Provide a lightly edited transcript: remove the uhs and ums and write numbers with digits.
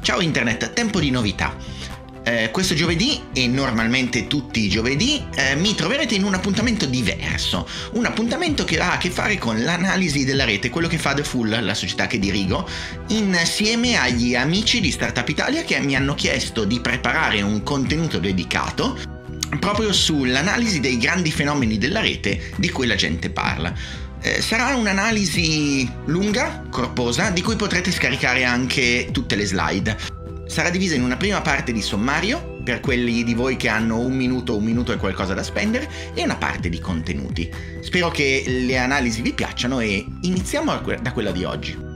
Ciao Internet, tempo di novità. Questo giovedì e normalmente tutti i giovedì mi troverete in un appuntamento diverso, un appuntamento che ha a che fare con l'analisi della rete, quello che fa The Fool, la società che dirigo, insieme agli amici di Startup Italia che mi hanno chiesto di preparare un contenuto dedicato proprio sull'analisi dei grandi fenomeni della rete di cui la gente parla. Sarà un'analisi lunga, corposa, di cui potrete scaricare anche tutte le slide. Sarà divisa in una prima parte di sommario, per quelli di voi che hanno un minuto e qualcosa da spendere, e una parte di contenuti. Spero che le analisi vi piacciono e iniziamo da quella di oggi.